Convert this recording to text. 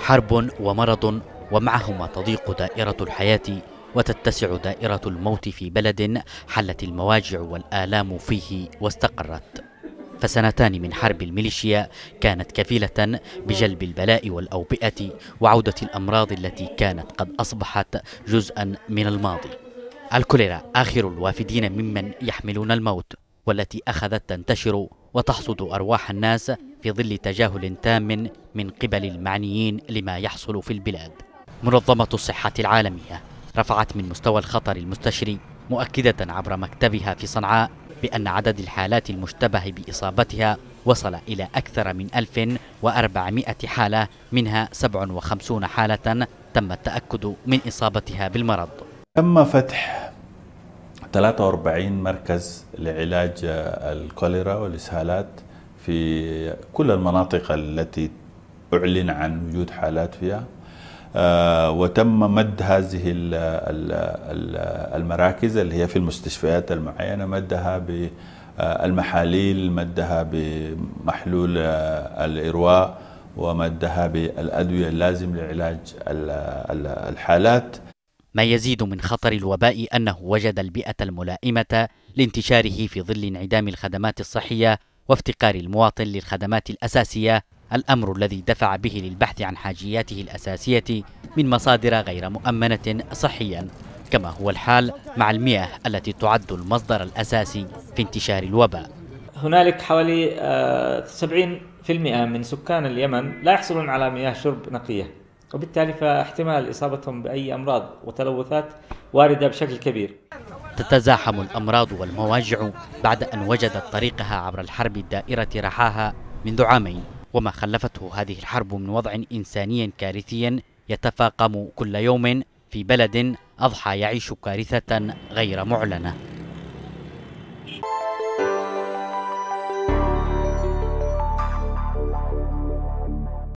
حرب ومرض، ومعهما تضيق دائرة الحياة وتتسع دائرة الموت في بلد حلت المواجع والآلام فيه واستقرت. فسنتان من حرب الميليشيا كانت كفيلة بجلب البلاء والأوبئة وعودة الأمراض التي كانت قد أصبحت جزءا من الماضي. الكوليرا آخر الوافدين ممن يحملون الموت، والتي أخذت تنتشر وتحصد أرواح الناس في ظل تجاهل تام من قبل المعنيين لما يحصل في البلاد. منظمة الصحة العالمية رفعت من مستوى الخطر المستشري، مؤكدة عبر مكتبها في صنعاء بأن عدد الحالات المشتبه بإصابتها وصل إلى أكثر من 1400 حالة، منها 57 حالة تم التأكد من إصابتها بالمرض. تم فتح 43 مركز لعلاج الكوليرا والإسهالات في كل المناطق التي أعلن عن وجود حالات فيها، وتم مد هذه المراكز اللي هي في المستشفيات المعينة، مدها بالمحاليل، مدها بمحلول الإرواء، ومدها بالأدوية اللازم لعلاج الحالات. ما يزيد من خطر الوباء أنه وجد البيئة الملائمة لانتشاره في ظل انعدام الخدمات الصحية وافتقار المواطن للخدمات الأساسية، الأمر الذي دفع به للبحث عن حاجياته الأساسية من مصادر غير مؤمنة صحيا، كما هو الحال مع المياه التي تعد المصدر الأساسي في انتشار الوباء. هنالك حوالي 70% من سكان اليمن لا يحصلون على مياه شرب نقية، وبالتالي فاحتمال إصابتهم بأي أمراض وتلوثات واردة بشكل كبير. تتزاحم الأمراض والمواجع بعد أن وجدت طريقها عبر الحرب الدائرة رحاها منذ عامين، وما خلفته هذه الحرب من وضع إنساني كارثي يتفاقم كل يوم في بلد أضحى يعيش كارثة غير معلنة.